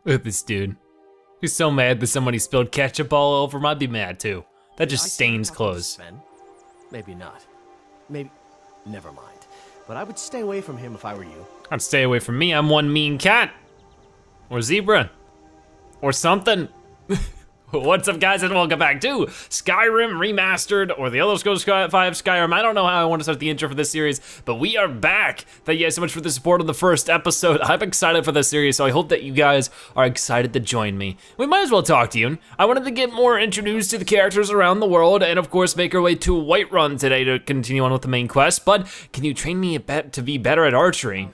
Look at this dude. He's so mad that somebody spilled ketchup all over him. I'd be mad too. That just stains clothes. Sven? Maybe not. Maybe, never mind. But I would stay away from him if I were you. I'd stay away from me. I'm one mean cat. Or zebra. Or something. What's up, guys, and welcome back to Skyrim Remastered, or the Elder Scrolls V Skyrim. I don't know how I want to start the intro for this series, but we are back. Thank you guys so much for the support of the first episode. I'm excited for this series, so I hope that you guys are excited to join me. We might as well talk to you. I wanted to get more introduced to the characters around the world, and of course make our way to Whiterun today to continue on with the main quest, but can you train me to be better at archery?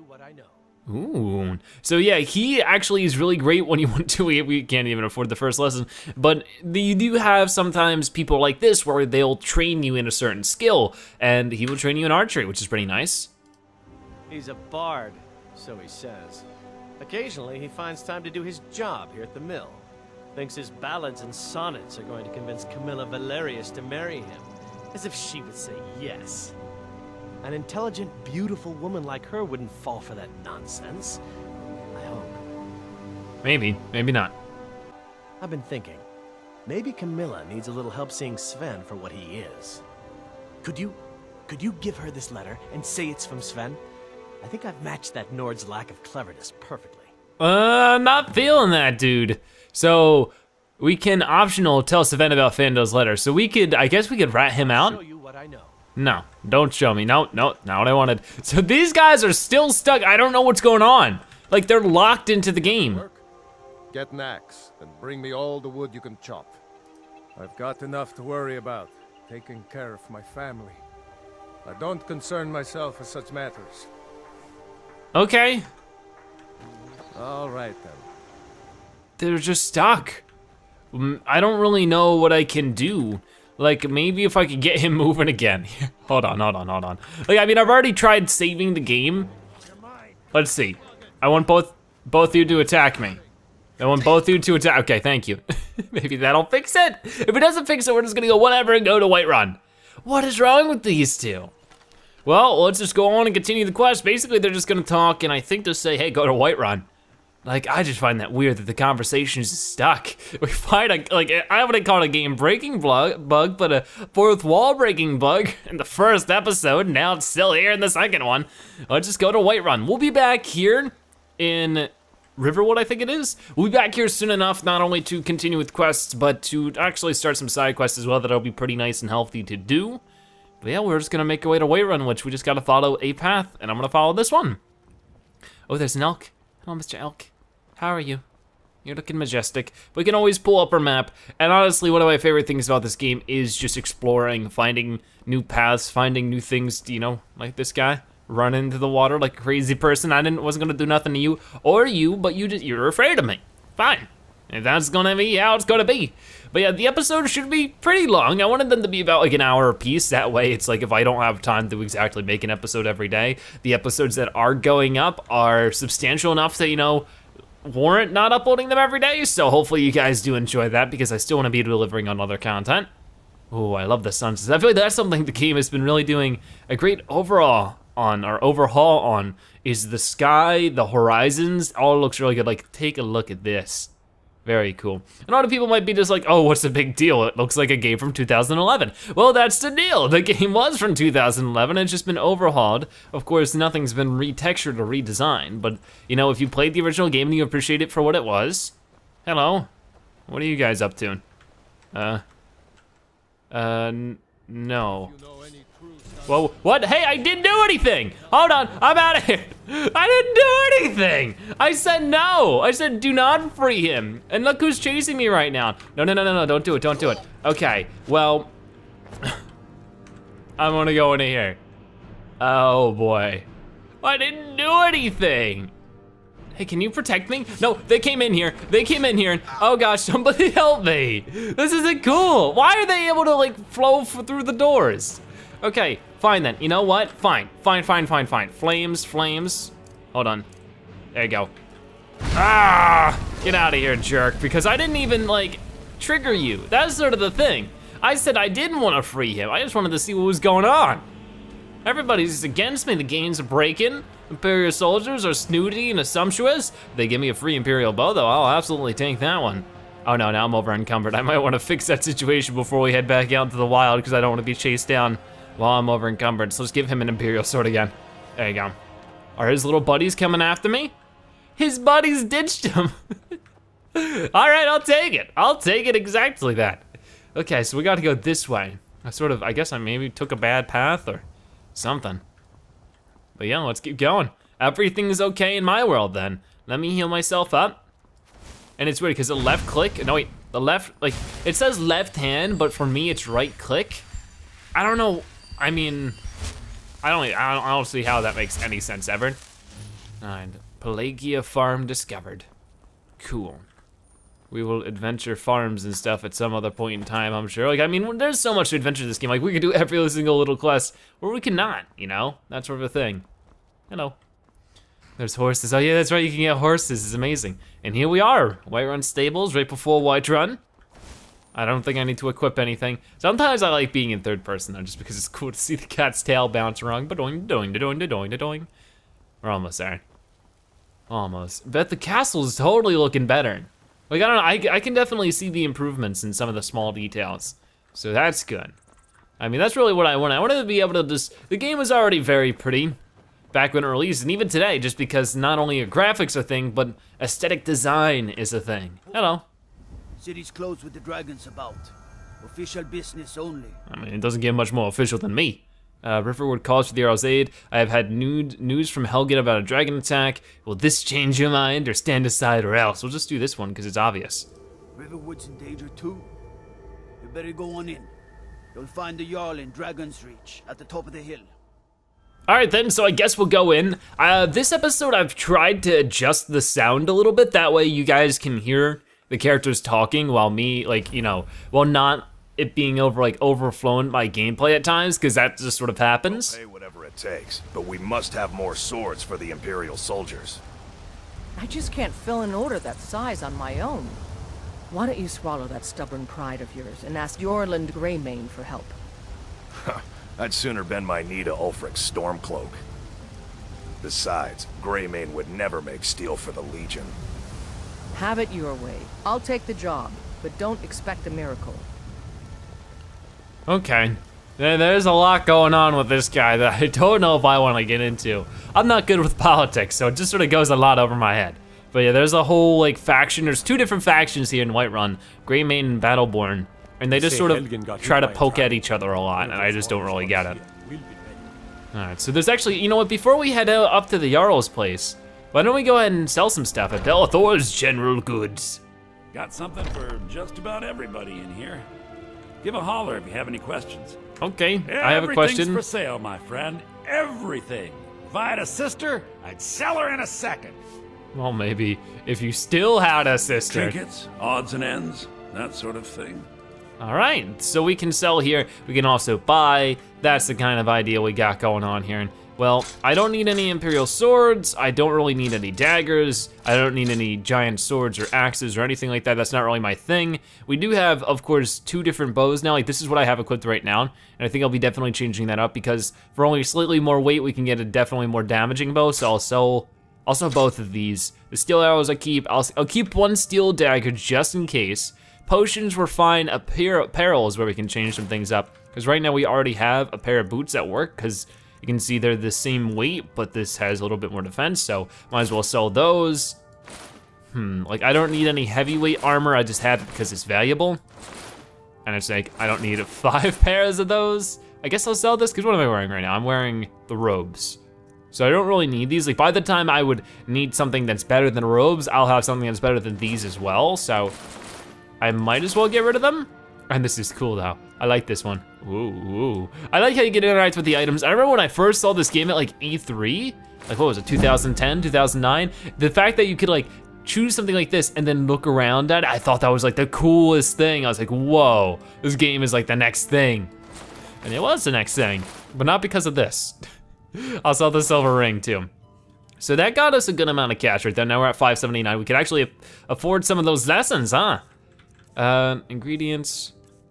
Ooh, so yeah, he actually is really great when you want to, we can't even afford the first lesson, but you do have sometimes people like this where they'll train you in a certain skill, and he will train you in archery, which is pretty nice. He's a bard, so he says. Occasionally, he finds time to do his job here at the mill. Thinks his ballads and sonnets are going to convince Camilla Valerius to marry him, as if she would say yes. An intelligent, beautiful woman like her wouldn't fall for that nonsense. I hope. Maybe, maybe not. I've been thinking, maybe Camilla needs a little help seeing Sven for what he is. Could you give her this letter and say it's from Sven? I think I've matched that Nord's lack of cleverness perfectly. Not feeling that, dude. So, we can optional tell Sven about Fando's letter. So we could, I guess we could rat him out. Show you what I know. No, don't show me. No, not what I wanted. So these guys are still stuck. I don't know what's going on. Like, they're locked into the game. Get an axe and bring me all the wood you can chop. I've got enough to worry about, taking care of my family. I don't concern myself with such matters. Okay. All right then. They're just stuck. I don't really know what I can do. Like, maybe if I could get him moving again. Hold on. Like, I mean, I've already tried saving the game. Let's see. I want both of you to attack me. I want both of you to attack. Okay, thank you. Maybe that'll fix it. If it doesn't fix it, we're just gonna go whatever and go to Whiterun. What is wrong with these two? Well, let's just go on and continue the quest. Basically, they're just gonna talk, and I think they'll say, hey, go to Whiterun. Like, I just find that weird that the conversation is stuck. We find I wouldn't call it a game-breaking bug, but a fourth wall-breaking bug in the first episode. Now it's still here in the second one. Let's just go to Whiterun. We'll be back here in Riverwood, I think it is. We'll be back here soon enough, not only to continue with quests, but to actually start some side quests as well that'll be pretty nice and healthy to do. But yeah, we're just gonna make our way to Whiterun, which we just gotta follow a path, and I'm gonna follow this one. Oh, there's an elk. Hello, Mr. Elk. How are you? You're looking majestic. We can always pull up our map, and honestly, one of my favorite things about this game is just exploring, finding new paths, finding new things, you know, like this guy, run into the water like a crazy person. Wasn't gonna do nothing to you, or you, but you're afraid of me. Fine, if that's gonna be how it's gonna be. But yeah, the episode should be pretty long. I wanted them to be about like an hour a piece. That way, it's like if I don't have time to exactly make an episode every day, the episodes that are going up are substantial enough that, you know, warrant not uploading them every day, so hopefully you guys do enjoy that because I still want to be delivering on other content. Oh, I love the sunsets. I feel like that's something the game has been really doing a great overhaul on, is the sky, the horizons, all looks really good. Like, take a look at this. Very cool. And a lot of people might be just like, oh, what's the big deal? It looks like a game from 2011. Well, that's the deal. The game was from 2011. It's just been overhauled. Of course, nothing's been retextured or redesigned, but you know, if you played the original game and you appreciate it for what it was, hello, what are you guys up to? No. Whoa, what? Hey, I didn't do anything. Hold on, I'm out of here. I didn't do anything. I said no. I said do not free him. And look who's chasing me right now. No, don't do it. Okay, well, I'm gonna go into here. Oh boy, I didn't do anything. Hey, can you protect me? No, they came in here. And, oh gosh, somebody help me. This isn't cool. Why are they able to like flow through the doors? Okay, fine then. You know what? Fine. Flames. Hold on. There you go. Ah! Get out of here, jerk, because I didn't even like trigger you. That's sort of the thing. I said I didn't want to free him. I just wanted to see what was going on. Everybody's against me. The game's breaking. Imperial soldiers are snooty and sumptuous. They give me a free Imperial bow though, I'll absolutely take that one. Oh no, now I'm over encumbered. I might wanna fix that situation before we head back out into the wild because I don't wanna be chased down while I'm over encumbered. So let's give him an Imperial sword again. There you go. Are his little buddies coming after me? His buddies ditched him. All right, I'll take it. I'll take it exactly that. Okay, so we gotta go this way. I guess I maybe took a bad path or something. But yeah, let's keep going. Everything's okay in my world then. Let me heal myself up. And it's weird because the left click, no wait, the left, like, it says left hand, but for me it's right click. I don't know, I mean, I don't see how that makes any sense ever. And Pelagia farm discovered. Cool. We will adventure farms and stuff at some other point in time, I'm sure. Like, I mean, there's so much to adventure in this game. Like, we could do every single little quest, or we could not, you know? That sort of a thing. Hello. There's horses. Oh yeah, that's right, you can get horses, it's amazing. And here we are, Whiterun Stables, right before Whiterun. I don't think I need to equip anything. Sometimes I like being in third person though, just because it's cool to see the cat's tail bounce around. Ba-doing, da-doing, da-doing, da-doing, da-doing. We're almost there. Almost. But the castle is totally looking better. Like, I don't know, I can definitely see the improvements in some of the small details. So that's good. I mean, that's really what I want. I wanted to be able to just, the game was already very pretty back when it released, and even today, just because not only graphics are a thing, but aesthetic design is a thing. Hello. City's closed with the dragons about. Official business only. I mean, it doesn't get much more official than me. Riverwood calls for the Earl's aid. I have had news from Helgen about a dragon attack. Will this change your mind or stand aside or else? We'll just do this one because it's obvious. Riverwood's in danger too. You better go on in. You'll find the Jarl in Dragon's Reach at the top of the hill. All right then, so I guess we'll go in. This episode I've tried to adjust the sound a little bit. That way you guys can hear the characters talking while me, like, you know, while not it being overflown by gameplay at times, because that just sort of happens. We'll pay whatever it takes, but we must have more swords for the Imperial soldiers. I just can't fill an order that size on my own. Why don't you swallow that stubborn pride of yours and ask Yorland Greymane for help? I'd sooner bend my knee to Ulfric's Stormcloak. Besides, Greymane would never make steel for the Legion. Have it your way. I'll take the job, but don't expect a miracle. Okay. There's a lot going on with this guy that I don't know if I want to get into. I'm not good with politics, so it just sort of goes a lot over my head. But yeah, there's a whole like faction. There's two different factions here in Whiterun, Greymane and Battleborn, and they just sort of try to poke at each other a lot, and I just don't really get it. All right, so there's actually, you know what? Before we head up to the Jarl's place, why don't we go ahead and sell some stuff at Belethor's General Goods? Got something for just about everybody in here. Give a holler if you have any questions. Okay, I have a question. Everything's for sale, my friend. Everything. If I had a sister, I'd sell her in a second. Well, maybe if you still had a sister. Trinkets, odds and ends, that sort of thing. All right, so we can sell here. We can also buy. That's the kind of idea we got going on here. And well, I don't need any Imperial swords. I don't really need any daggers. I don't need any giant swords or axes or anything like that. That's not really my thing. We do have, of course, two different bows now. Like this is what I have equipped right now. And I think I'll be definitely changing that up because for only slightly more weight, we can get a definitely more damaging bow. So I'll sell both of these. The steel arrows I keep. I'll keep one steel dagger just in case. Potions were fine. Apparel is where we can change some things up. Because right now we already have a pair of boots that work because you can see they're the same weight, but this has a little bit more defense, so might as well sell those. Like I don't need any heavyweight armor, I just have it because it's valuable. And it's like, I don't need 5 pairs of those. I guess I'll sell this, because what am I wearing right now? I'm wearing the robes. So I don't really need these. Like by the time I would need something that's better than robes, I'll have something that's better than these as well, so I might as well get rid of them. And this is cool though. I like this one. Ooh. I like how you get interacts with the items. I remember when I first saw this game at like E3, like what was it, 2010, 2009? The fact that you could like choose something like this and then look around at it, I thought that was like the coolest thing. I was like, whoa, this game is like the next thing. And it was the next thing, but not because of this. I'll sell the silver ring too. So that got us a good amount of cash right there. Now we're at 579. We could actually afford some of those lessons, huh? Ingredients.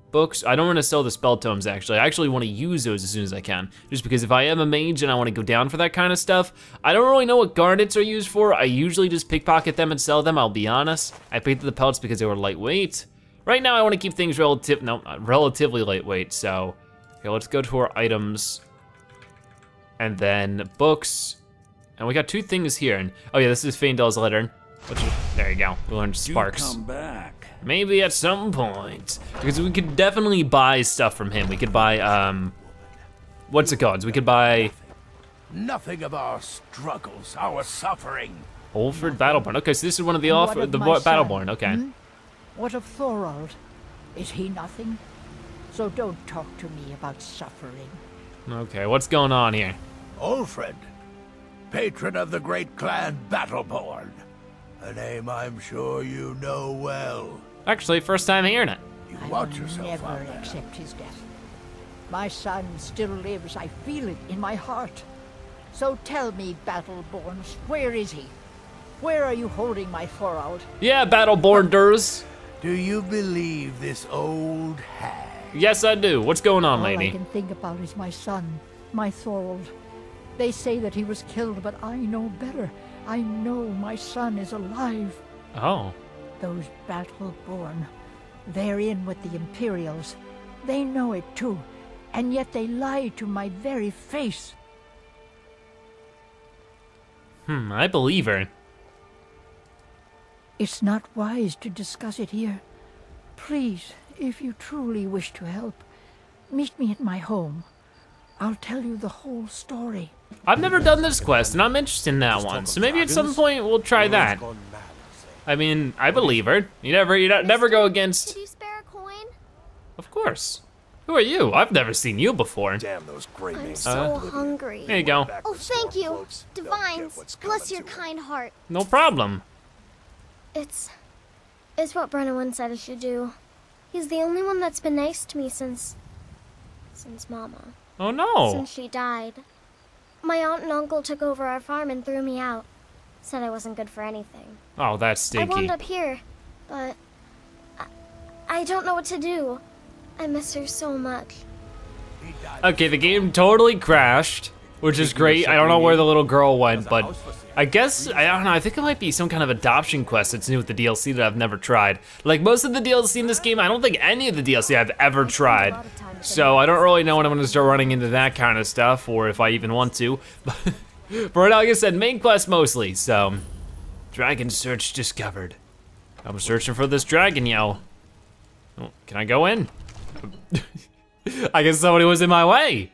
books. I don't want to sell the spell tomes, actually. I actually want to use those as soon as I can. Just because if I am a mage and I want to go down for that kind of stuff, I don't really know what garnets are used for. I usually just pickpocket them and sell them, I'll be honest. I picked the pelts because they were lightweight. Right now I want to keep things relatively lightweight, so. Okay, let's go to our items. And then books. And we got 2 things here. And oh yeah, this is Faendal's letter. There you go, we learned sparks. Do come back. Maybe at some point. Because we could definitely buy stuff from him. We could buy, what's it called? We could buy... Nothing of our struggles, our suffering. Ulfred Battleborn. Okay, so this is one of the Battleborn, okay. Hmm? What of Thorald? Is he nothing? So don't talk to me about suffering. Okay, what's going on here? Ulfred, patron of the great clan Battleborn. A name I'm sure you know well. Actually, first time hearing it. You I watch will yourself never out there. accept his death. My son still lives. I feel it in my heart. So tell me, Battleborns, where is he? Where are you holding my Thorald? Yeah, Battleborners. Do you believe this old hag? Yes, I do. What's going on, All I lady? can think about is my son, my Thorald. They say that he was killed, but I know better. I know my son is alive. Oh. Those Battleborn, they're in with the Imperials. They know it too, and yet they lie to my very face. I believe her. It's not wise to discuss it here. Please, if you truly wish to help, meet me at my home. I'll tell you the whole story. I've never done this quest, and I'm interested in that one. So maybe at some point we'll try that. I mean, I believe her. You never go against. Could you spare a coin? Of course. Who are you? I've never seen you before. Damn those great I'm names. so hungry. There you go. Oh, thank you, Divines. Bless your kind heart. No problem. It's what Brennan said I should do. He's the only one that's been nice to me since Mama. Oh no. Since she died. My aunt and uncle took over our farm and threw me out. Said I wasn't good for anything. Oh, that's I stinky. wound up here, but I don't know what to do. I miss her so much. Okay, the game totally crashed, which is great. I don't know where the little girl went, but I guess, I don't know, I think it might be some kind of adoption quest that's new with the DLC that I've never tried. Like most of the DLC in this game, I don't think any of the DLC I've ever tried. So I don't really know when I'm gonna start running into that kind of stuff, or if I even want to. But right now, like I said, main quest mostly, so. Dragon search discovered. I'm searching for this dragon, yo. Oh, can I go in? I guess somebody was in my way.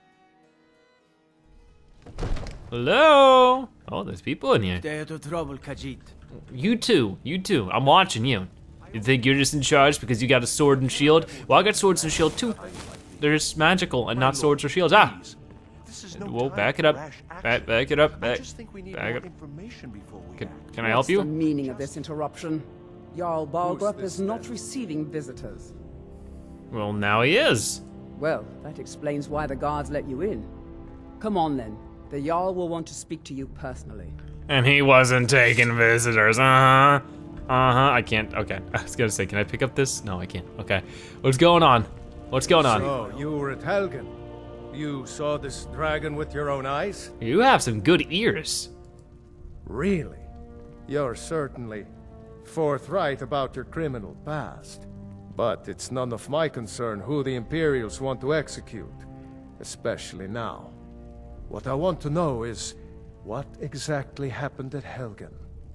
Hello? Oh, there's people in here. Stay out of trouble, Khajiit. You too, I'm watching you. You think you're just in charge because you got a sword and shield? Well, I got swords and shield too. They're just magical and not swords or shields. Ah! Whoa, back it up. Back it up. Back it up. Can I help you? What's the meaning of this interruption? Jarl Balgrup is not receiving visitors. Well, now he is. Well, that explains why the guards let you in. Come on then. The Jarl will want to speak to you personally. And he wasn't taking visitors, I can't, okay. I was gonna say, can I pick up this? No, I can't, okay. What's going on? What's going on? So, you were at Helgen. You saw this dragon with your own eyes? You have some good ears. Really? You're certainly forthright about your criminal past. But it's none of my concern who the Imperials want to execute, especially now. What I want to know is, what exactly happened at Helgen?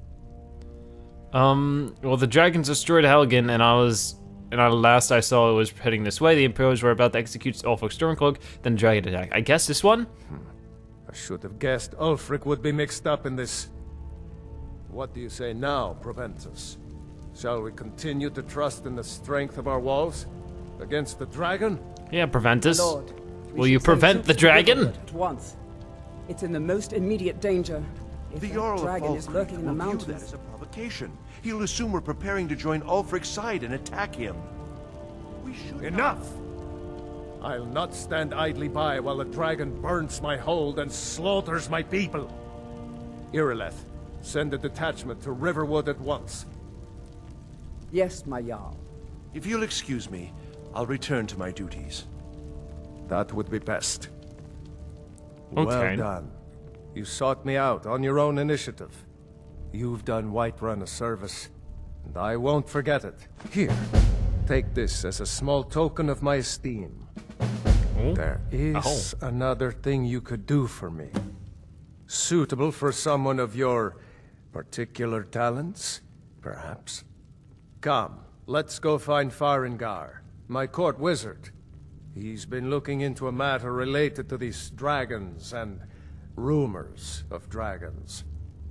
Well, the dragons destroyed Helgen, and last I saw it was heading this way. The Imperials were about to execute Ulfric Stormcloak, then the dragon attack. I guess this one? I should have guessed Ulfric would be mixed up in this. What do you say now, Proventus? Shall we continue to trust in the strength of our walls against the dragon? Yeah, Proventus. Lord, Will you prevent the dragon? At once. It's in the most immediate danger. If The that Jarl of dragon is Falkreath lurking in the will view that mountains. as a provocation. He'll assume we're preparing to join Ulfric's side and attack him. We should Enough! I'll not stand idly by while the dragon burns my hold and slaughters my people. Irileth, send a detachment to Riverwood at once. Yes, my Jarl. If you'll excuse me, I'll return to my duties. That would be best. Okay. Well done. You sought me out on your own initiative. You've done Whiterun a service, and I won't forget it. Here, take this as a small token of my esteem. Oh. There is another thing you could do for me. Suitable for someone of your particular talents, perhaps. Come, let's go find Farengar, my court wizard. He's been looking into a matter related to these dragons and rumors of dragons.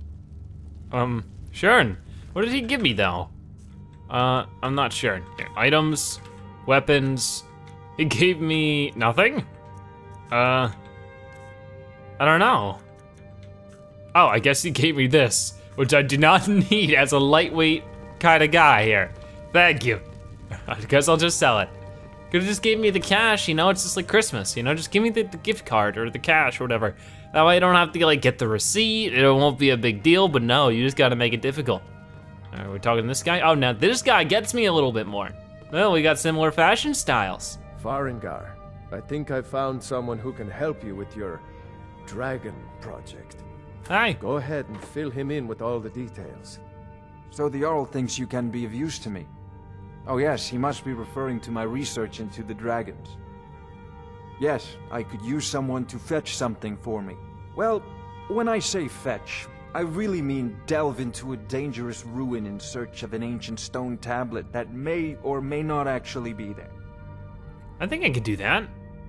Sure. What did he give me, though? I'm not sure. Here, items, weapons. He gave me nothing? I don't know. Oh, I guess he gave me this, which I do not need as a lightweight kind of guy here. Thank you. I guess I'll just sell it. Could've just gave me the cash, you know, it's just like Christmas, you know, just give me the gift card or the cash or whatever. That way I don't have to like get the receipt, it won't be a big deal, but no, you just gotta make it difficult. All right, we're talking to this guy? Oh, now this guy gets me a little bit more. Well, we got similar fashion styles. Farengar, I think I found someone who can help you with your dragon project. Hi. Go ahead and fill him in with all the details. So the Jarl thinks you can be of use to me. Oh yes, he must be referring to my research into the dragons. Yes, I could use someone to fetch something for me. Well, when I say fetch, I really mean delve into a dangerous ruin in search of an ancient stone tablet that may or may not actually be there. I think I could do that.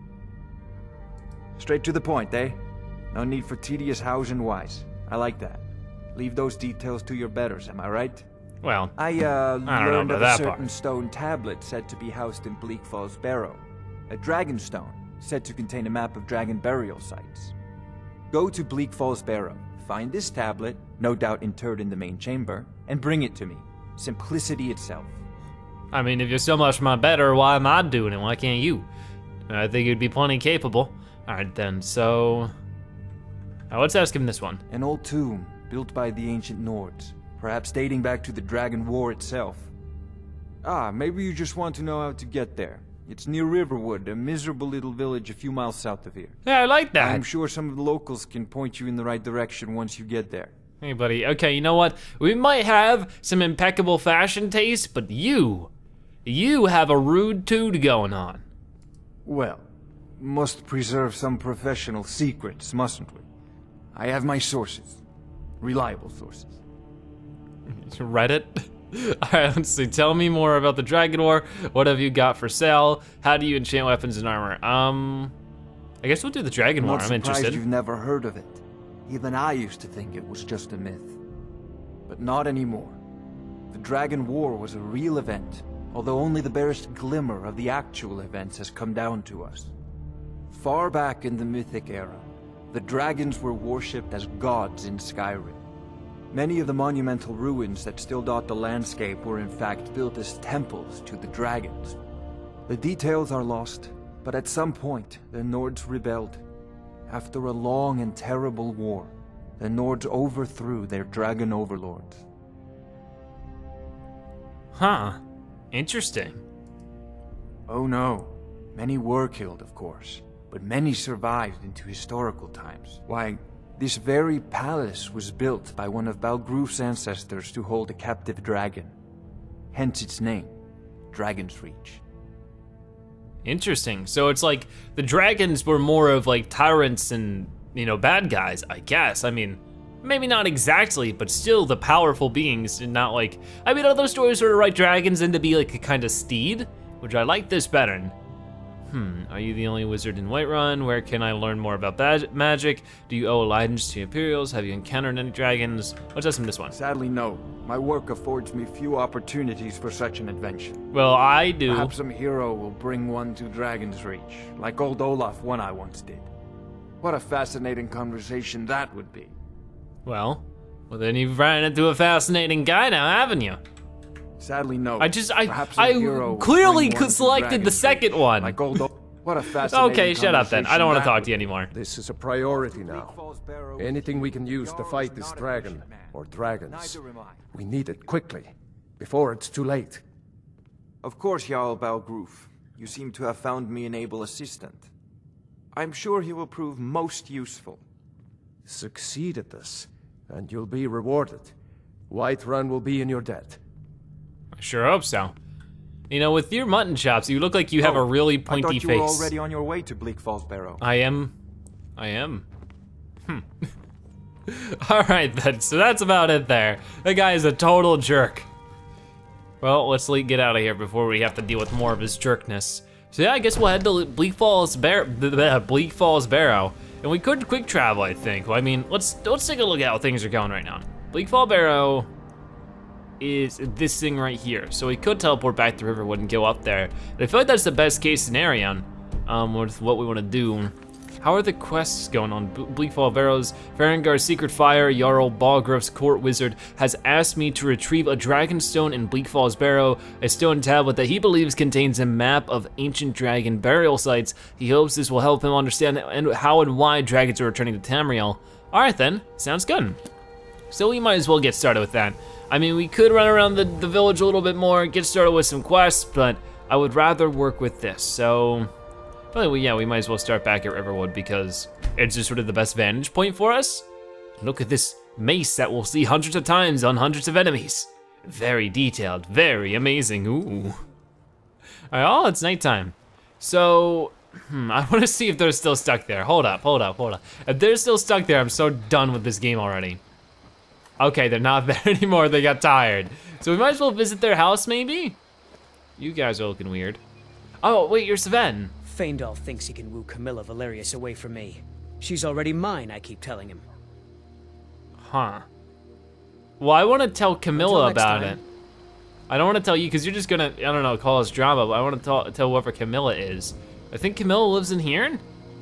Straight to the point, eh? No need for tedious hows and whys. I like that. Leave those details to your betters, am I right? Well, I don't know learned about of a that certain part. stone tablet said to be housed in Bleak Falls Barrow. A dragon stone, said to contain a map of dragon burial sites. Go to Bleak Falls Barrow, find this tablet, no doubt interred in the main chamber, and bring it to me. Simplicity itself. I mean, if you're so much my better, why am I doing it? Why can't you? I think you'd be plenty capable. All right then, so... let's ask him this one. An old tomb, built by the ancient Nords, perhaps dating back to the Dragon War itself. Ah, maybe you just want to know how to get there. It's near Riverwood, a miserable little village a few miles south of here. Yeah, I like that. I'm sure some of the locals can point you in the right direction once you get there. Hey buddy, okay, you know what? We might have some impeccable fashion taste, but you have a rude tood going on. Well, must preserve some professional secrets, mustn't we? I have my sources. Reliable sources. Reddit? Alright, let's see. Tell me more about the Dragon War. What have you got for sale? How do you enchant weapons and armor? I guess we'll do the Dragon War. I'm interested. You've never heard of it. Even I used to think it was just a myth. But not anymore. The Dragon War was a real event, although only the barest glimmer of the actual events has come down to us. Far back in the Mythic era, the dragons were worshipped as gods in Skyrim. Many of the monumental ruins that still dot the landscape were in fact built as temples to the dragons. The details are lost, but at some point, the Nords rebelled. After a long and terrible war, the Nords overthrew their dragon overlords. Huh. Interesting. Oh no. Many were killed, of course, but many survived into historical times. Why, this very palace was built by one of Balgroof's ancestors to hold a captive dragon. Hence its name, Dragon's Reach. Interesting. So it's like the dragons were more of like tyrants and, you know, bad guys, I guess. I mean, maybe not exactly, but still the powerful beings and not like, I mean, other stories sort of write dragons into be like a kind of steed, which I like this better. Are you the only wizard in Whiterun? Where can I learn more about that magic? Do you owe allegiance to Imperials? Have you encountered any dragons? Let's ask him this one. Sadly, no. My work affords me few opportunities for such an adventure. Well, I do. Perhaps some hero will bring one to Dragon's Reach, like old Olaf one I once did. What a fascinating conversation that would be. Well, then you've ran into a fascinating guy now, haven't you? Sadly, no. I clearly selected the second one. Like old what a fascinating Okay, shut up then. I don't want to talk to you anymore. This is a priority now. Anything we can use to fight this dragon, or dragons, we need it quickly, before it's too late. Of course, Jarl Balgroof. You seem to have found me an able assistant. I'm sure he will prove most useful. Succeed at this, and you'll be rewarded. Whiterun will be in your debt. I sure hope so. You know, with your mutton chops, you look like you have a really pointy face. I thought you were already on your way to Bleak Falls, Barrow. I am. Alright then, so that's about it there. That guy is a total jerk. Well, let's get out of here before we have to deal with more of his jerkness. So yeah, I guess we'll head to Bleak Falls Barrow, and we could quick travel, I think. Well, I mean, let's take a look at how things are going right now. Bleak Falls Barrow is this thing right here, so we could teleport back to Riverwood and go up there. And I feel like that's the best case scenario with what we want to do. How are the quests going on? Bleak Falls Barrow's Farengar's Secret Fire, Jarl Balgruff's Court Wizard has asked me to retrieve a dragon stone in Bleak Falls Barrow, a stone tablet that he believes contains a map of ancient dragon burial sites. He hopes this will help him understand how and why dragons are returning to Tamriel. All right then, sounds good. So we might as well get started with that. I mean, we could run around the village a little bit more, get started with some quests, but I would rather work with this, so. Well, yeah, we might as well start back at Riverwood because it's just sort of the best vantage point for us. Look at this mace that we'll see hundreds of times on hundreds of enemies. Very detailed, very amazing, ooh. All right, oh, it's nighttime. So, I wanna see if they're still stuck there. Hold up. If they're still stuck there, I'm so done with this game already. Okay, they're not there anymore, they got tired. So we might as well visit their house, maybe? You guys are looking weird. Oh, wait, you're Sven. Faendal thinks he can woo Camilla Valerius away from me. She's already mine, I keep telling him. Huh. Well, I want to tell Camilla about it. I don't want to tell you, because you're just gonna, I don't know, call us drama, but I want to tell whoever Camilla is. I think Camilla lives in here?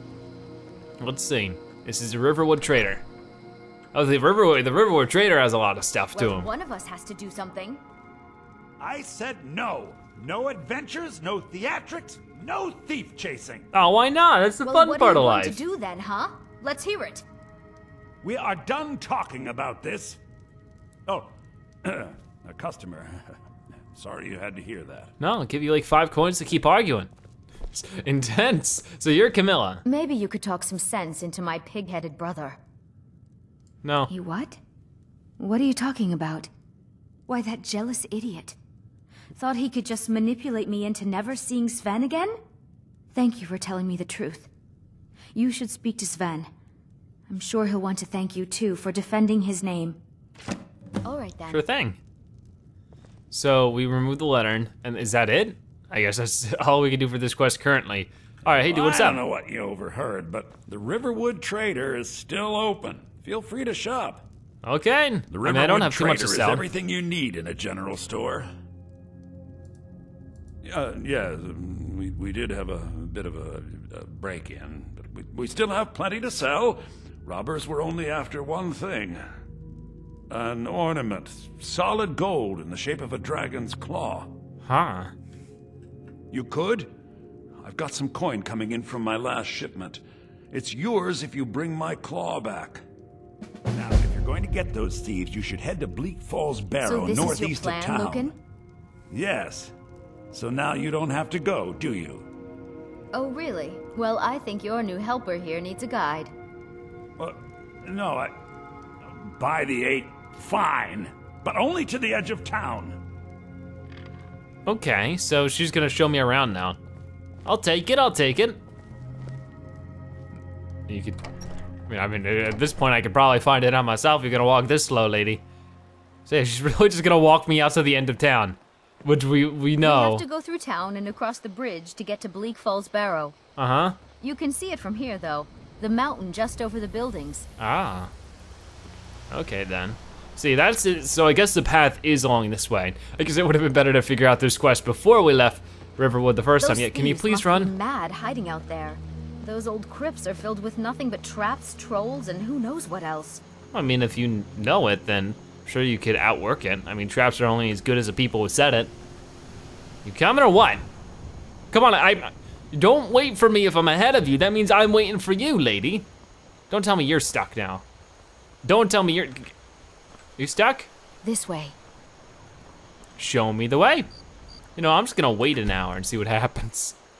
Let's see. This is a Riverwood trader. Oh, the Riverwood trader has a lot of stuff to him. One of us has to do something. I said no. No adventures, no theatrics, no thief chasing. Oh, why not? That's the fun part of life. What are you going to do then, huh? Let's hear it. We are done talking about this. Oh, a customer. Sorry you had to hear that. No, I'll give you like 5 coins to keep arguing. It's intense. So you're Camilla. Maybe you could talk some sense into my pig-headed brother. No. You what? What are you talking about? Why, that jealous idiot. Thought he could just manipulate me into never seeing Sven again? Thank you for telling me the truth. You should speak to Sven. I'm sure he'll want to thank you too for defending his name. All right then. Sure thing. So we removed the letter, and is that it? I guess that's all we can do for this quest currently. All right, hey dude, what's up? I don't know what you overheard, but the Riverwood Trader is still open. Feel free to shop. Okay. The Riverwood I don't have too much to Trader sell. Is everything you need in a general store. Yeah, we did have a bit of a break-in, but we still have plenty to sell. Robbers were only after one thing. An ornament, solid gold in the shape of a dragon's claw. Huh. You could? I've got some coin coming in from my last shipment. It's yours if you bring my claw back. Now, if you're going to get those thieves, you should head to Bleak Falls Barrow, northeast of town. Lucan? Yes. So now you don't have to go, do you? Oh, really? Well, I think your new helper here needs a guide. No, by the 8, fine, but only to the edge of town. Okay, so she's gonna show me around now. I'll take it. You could, I mean, at this point I could probably find it out myself. You're gonna walk this slow, lady. So yeah, she's really just gonna walk me out to the end of town. Which we know. You have to go through town and across the bridge to get to Bleak Falls Barrow. Uh-huh. You can see it from here, though. The mountain just over the buildings. Ah. Okay, then. See, that's it. So I guess the path is along this way. I guess it would have been better to figure out this quest before we left Riverwood the first time. Yeah, can you please run? Be mad hiding out there. Those old crypts are filled with nothing but traps, trolls, and who knows what else. I mean, if you know it, then sure you could outwork it. I mean, traps are only as good as the people who said it. You coming or what? Come on, don't wait for me if I'm ahead of you. That means I'm waiting for you, lady. Don't tell me you're stuck now. Don't tell me you stuck? This way. Show me the way. You know, I'm just gonna wait an hour and see what happens.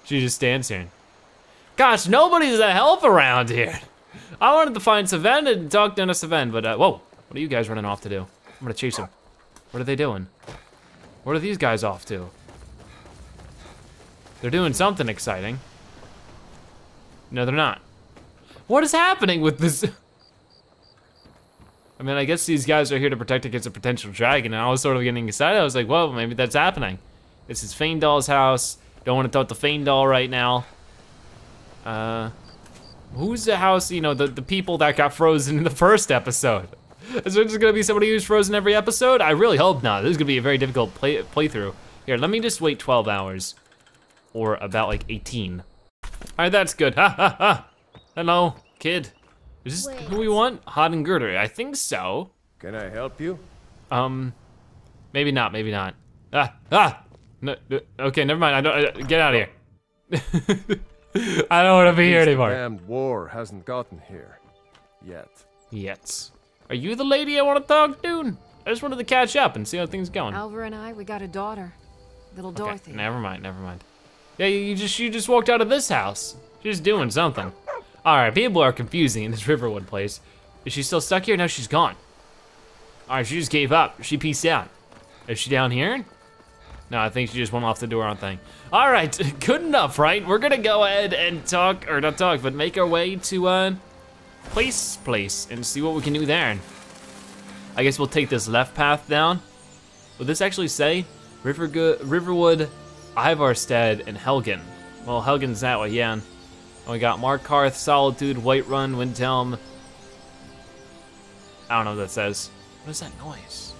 She just stands here. Gosh, nobody's a help around here. I wanted to find Sven and talk to Sven, but whoa, what are you guys running off to do? I'm gonna chase them. What are they doing? What are these guys off to? They're doing something exciting. No, they're not. What is happening with this? I mean, I guess these guys are here to protect against a potential dragon, and I was sort of getting excited. I was like, well, maybe that's happening. This is Faendal's house. Don't want to talk to Faendal right now. Who's the house, you know, the people that got frozen in the first episode? Is there just gonna be somebody who's frozen every episode? I really hope not. This is gonna be a very difficult playthrough. Here, let me just wait 12 hours. Or about like 18. All right, that's good. Ha ha ha. Hello, kid. Is this who we want? Hot and Girder, I think so. Can I help you? Maybe not, maybe not. No, okay, never mind, get out of here. I don't wanna be here anymore. The damned war hasn't gotten here, yet. Yet. Are you the lady I wanna talk to? I just wanted to catch up and see how things going. Alvar and I, we got a daughter, little Dorothy. Never mind, never mind. Yeah, you just walked out of this house. She's doing something. All right, people are confusing in this Riverwood place. Is she still stuck here? No, she's gone. All right, she just gave up. She peaced out. Is she down here? No, I think she just went off the door on thing. All right, good enough, right? We're gonna go ahead and talk, or not talk, but make our way to place and see what we can do there. I guess we'll take this left path down. Will this actually say Riverwood, Ivarstead, and Helgen? Well, Helgen's that way, yeah. And we got Markarth, Solitude, Whiterun, Windhelm. I don't know what that says. What is that noise?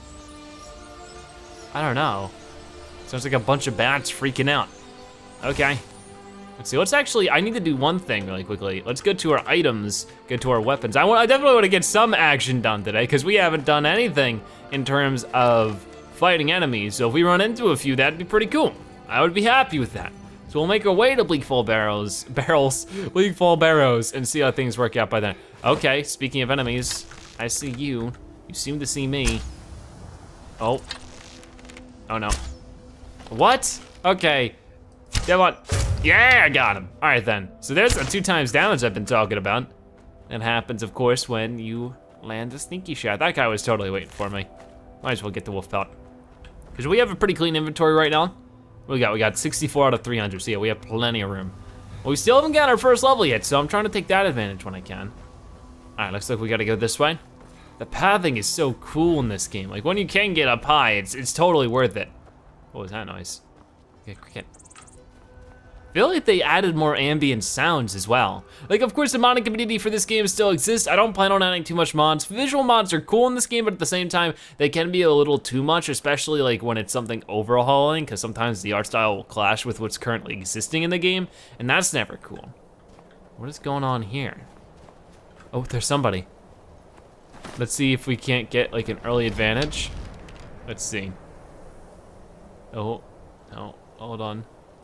I don't know. Sounds like a bunch of bats freaking out. Okay. Let's see, let's actually, I need to do one thing really quickly. Let's go to our items, go to our weapons. I definitely want to get some action done today because we haven't done anything in terms of fighting enemies. So if we run into a few, that'd be pretty cool. I would be happy with that. So we'll make our way to Bleak Fall Barrows, and see how things work out by then. Okay, speaking of enemies, I see you. You seem to see me. Oh. Oh no. What? Okay. Come on. Yeah, I got him. All right then. So there's the 2 times damage I've been talking about. That happens, of course, when you land a sneaky shot. That guy was totally waiting for me. Might as well get the wolf pelt. Because we have a pretty clean inventory right now. We got 64 out of 300, so yeah, we have plenty of room. Well, we still haven't got our first level yet, so I'm trying to take that advantage when I can. All right, looks like we gotta go this way. The pathing is so cool in this game. Like when you can get up high, it's totally worth it. What was that noise? Okay, cricket. I feel like they added more ambient sounds as well. Like, of course, the modding community for this game still exists. I don't plan on adding too much mods. Visual mods are cool in this game, but at the same time, they can be a little too much, especially like when it's something overhauling, because sometimes the art style will clash with what's currently existing in the game, and that's never cool. What is going on here? Oh, there's somebody. Let's see if we can't get like an early advantage. Let's see. Oh, no, hold on.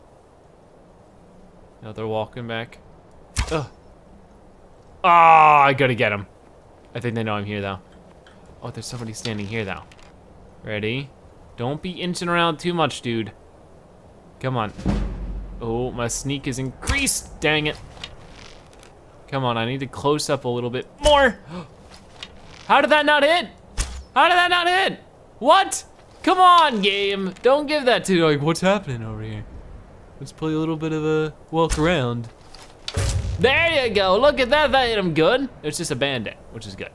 No, they're walking back. Ugh. Ah, I gotta get him. I think they know I'm here though. Oh, there's somebody standing here though. Ready? Don't be inching around too much, dude. Come on. Oh, my sneak is increased, dang it. Come on, I need to close up a little bit more. How did that not hit? How did that not hit? What? Come on, game. Don't give that to, like, what's happening over here? Let's play a little bit of a walk around. There you go, look at that, that hit him good. It's just a bandit, which is good.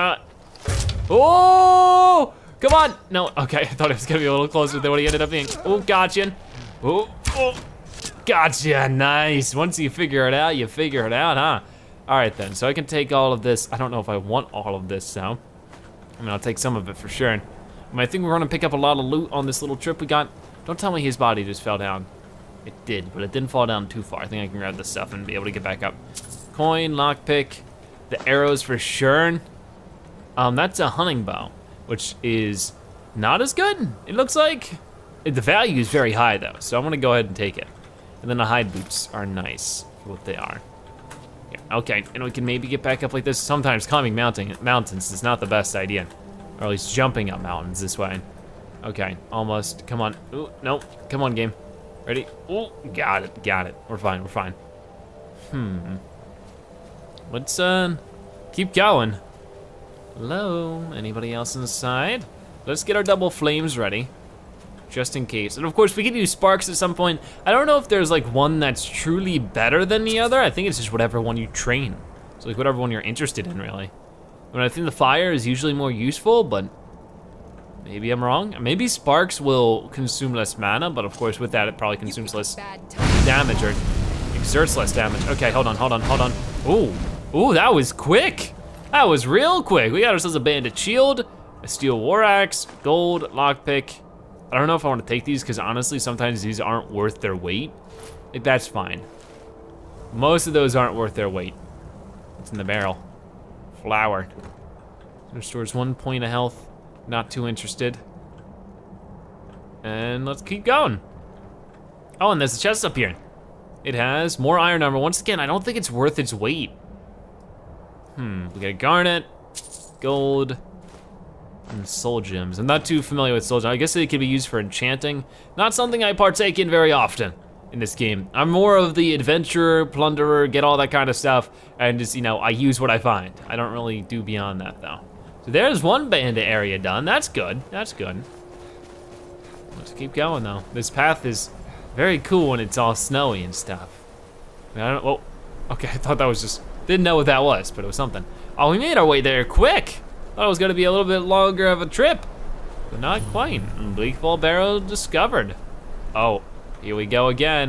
Oh, come on. No, okay, I thought it was gonna be a little closer than what he ended up being. Oh, gotcha. Oh, gotcha, nice. Once you figure it out, you figure it out, huh? All right then, so I can take all of this. I don't know if I want all of this, though. I mean, I'll take some of it for sure. I mean, I think we're gonna pick up a lot of loot on this little trip we got. Don't tell me his body just fell down. It did, but it didn't fall down too far. I think I can grab this stuff and be able to get back up. Coin, lockpick, the arrows for sure. That's a hunting bow, which is not as good, it looks like. The value is very high though, so I'm gonna go ahead and take it. And then the hide boots are nice for what they are. Yeah, okay, and we can maybe get back up like this. Sometimes climbing mountains is not the best idea, or at least jumping up mountains this way. Okay, almost, come on. Ooh, no, come on game. Ready? Oh, got it. We're fine. Let's keep going. Hello, anybody else inside? Let's get our double flames ready, just in case. And of course, we can use sparks at some point. I don't know if there's like one that's truly better than the other. I think it's just whatever one you train. So like whatever one you're interested in, really. I mean, I think the fire is usually more useful, but maybe I'm wrong. Maybe sparks will consume less mana, but of course with that it probably consumes less damage or exerts less damage. Okay, hold on. Ooh, that was quick. That was real quick. We got ourselves a bandit shield, a steel war axe, gold, lockpick. I don't know if I want to take these because honestly, sometimes these aren't worth their weight. Like, that's fine. Most of those aren't worth their weight. What's in the barrel? Flour. Restores 1 point of health. Not too interested. And let's keep going. Oh, and there's a chest up here. It has more iron armor. Once again, I don't think it's worth its weight. We got a garnet, gold, and soul gems. I'm not too familiar with soul gems. I guess they could be used for enchanting. Not something I partake in very often in this game. I'm more of the adventurer, plunderer, get all that kind of stuff, and just, you know, I use what I find. I don't really do beyond that though. So there's one bandit area done. That's good. Let's keep going though. This path is very cool when it's all snowy and stuff. I don't, whoa. Okay, I thought that was just, didn't know what that was, but it was something. Oh, we made our way there quick. Thought it was gonna be a little bit longer of a trip, but not quite. Bleak Barrow discovered. Oh, here we go again.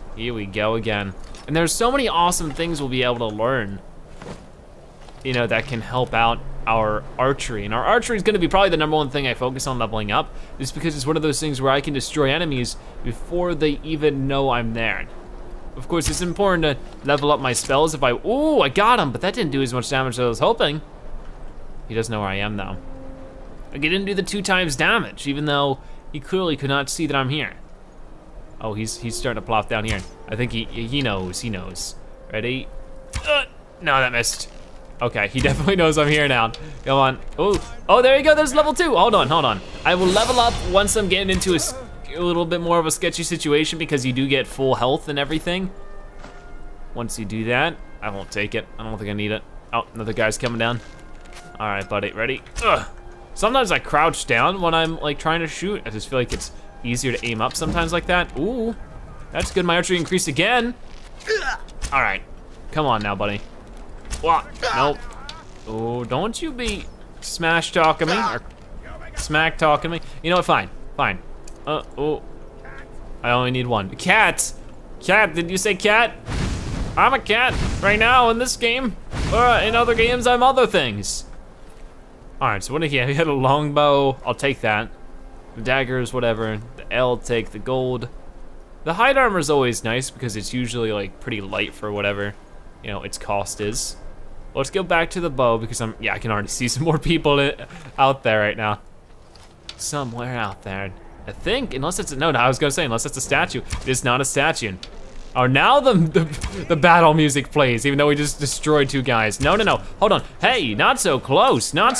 And there's so many awesome things we'll be able to learn, you know, that can help out our archery. And our archery is gonna be probably the #1 thing I focus on leveling up, just because it's one of those things where I can destroy enemies before they even know I'm there. Of course, it's important to level up my spells if ooh, I got him, but that didn't do as much damage as I was hoping. He doesn't know where I am though. Like, it didn't do the 2 times damage, even though he clearly could not see that I'm here. Oh, he's starting to plop down here. I think he knows. Ready? No, that missed. Okay, he definitely knows I'm here now. Come on. Oh, there you go, there's level 2. Hold on. I will level up once I'm getting into a little bit more of a sketchy situation because you do get full health and everything. Once you do that, I won't take it. I don't think I need it. Oh, another guy's coming down. All right, buddy, ready? Sometimes I crouch down when I'm like trying to shoot. I just feel like it's easier to aim up sometimes like that. Ooh, that's good. My archery increased again. All right, come on now, buddy. Nope. Oh, don't you be smash talking me or smack talking me. You know what, fine. Oh, I only need one. Cat, did you say cat? I'm a cat right now in this game. In other games, I'm other things. All right, so what did he have? He had a longbow, I'll take that. The daggers, whatever. The L, take the gold. The hide armor is always nice because it's usually like pretty light for whatever, you know, its cost is. Let's go back to the bow because I can already see some more people out there right now. Somewhere out there. I think, unless it's I was gonna say, unless it's a statue. It's not a statue. Oh, now the battle music plays, even though we just destroyed 2 guys. No, hold on. Hey, not so close. No!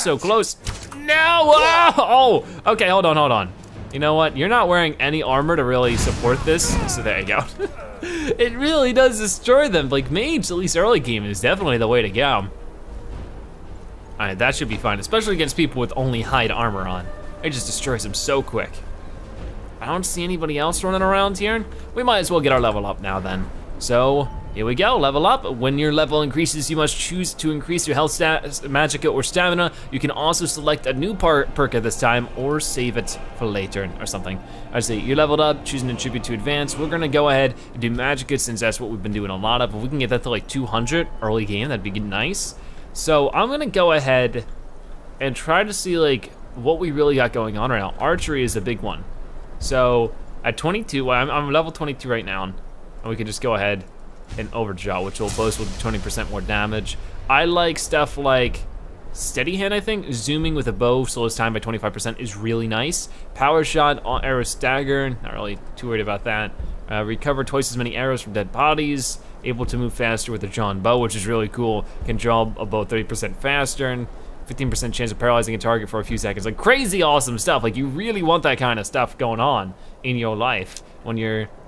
Oh, okay, hold on. You know what? You're not wearing any armor to really support this, so there you go. It really does destroy them. Like, mage, at least early game, is definitely the way to go. All right, that should be fine, especially against people with only hide armor on. It just destroys them so quick. I don't see anybody else running around here. We might as well get our level up now then. So, here we go, level up. When your level increases, you must choose to increase your health, magicka, or stamina. You can also select a new perk at this time, or save it for later, or something. I say, you're leveled up, choosing to attribute to advance. We're gonna go ahead and do magicka since that's what we've been doing a lot of. If we can get that to like 200 early game, that'd be nice. So, I'm gonna go ahead and try to see like what we really got going on right now. Archery is a big one. So at 22, I'm level 22 right now, and we can just go ahead and overdraw, which will boast with 20% more damage. I like stuff like steady hand, I think. Zooming with a bow slows time by 25% is really nice. Power shot, arrow stagger, not really too worried about that. Recover twice as many arrows from dead bodies. Able to move faster with a drawn bow, which is really cool. Can draw a bow 30% faster, and 15% chance of paralyzing a target for a few seconds. Like, crazy awesome stuff. Like, you really want that kind of stuff going on in your life when you're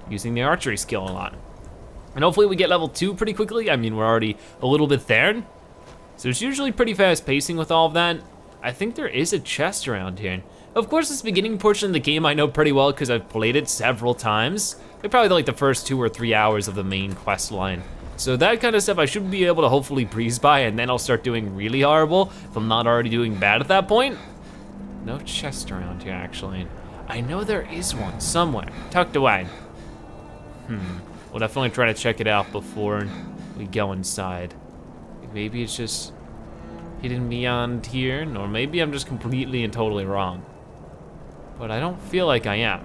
using the archery skill a lot. And hopefully we get level 2 pretty quickly. I mean, we're already a little bit there. So it's usually pretty fast pacing with all of that. I think there is a chest around here. Of course, this beginning portion of the game I know pretty well because I've played it several times. They're probably like the first 2 or 3 hours of the main quest line. So that kind of stuff I should be able to hopefully breeze by, and then I'll start doing really horrible if I'm not already doing bad at that point. No chest around here, actually. I know there is one somewhere, tucked away. We'll definitely try to check it out before we go inside. Maybe it's just hidden beyond here, or maybe I'm just completely and totally wrong. But I don't feel like I am.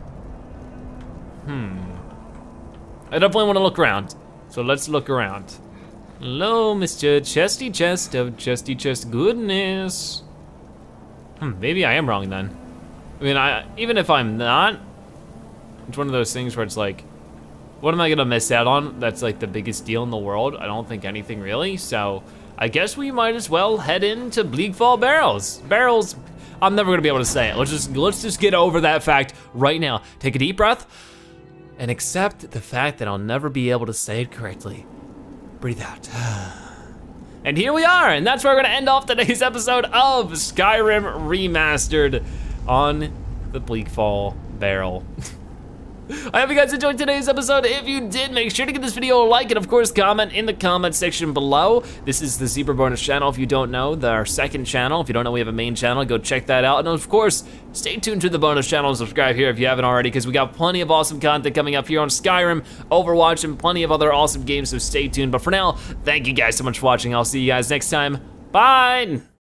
I definitely want to look around, so let's look around. Hello, Mr. Chesty Chest of Chesty Chest goodness. Maybe I am wrong then. I mean, even if I'm not, it's one of those things where it's like, what am I gonna miss out on? That's like the biggest deal in the world. I don't think anything really, so I guess we might as well head into Bleak Fall Barrows. Barrows, I'm never gonna be able to say it. Let's just get over that fact right now. Take a deep breath and accept the fact that I'll never be able to say it correctly. Breathe out. And here we are, and that's where we're gonna end off today's episode of Skyrim Remastered on the Bleak Fall Barrow. I hope you guys enjoyed today's episode. If you did, make sure to give this video a like and of course comment in the comment section below. This is the Zebratastic channel if you don't know, our second channel. If you don't know we have a main channel, go check that out. And of course, stay tuned to the bonus channel and subscribe here if you haven't already, because we got plenty of awesome content coming up here on Skyrim, Overwatch, and plenty of other awesome games, so stay tuned. But for now, thank you guys so much for watching. I'll see you guys next time. Bye!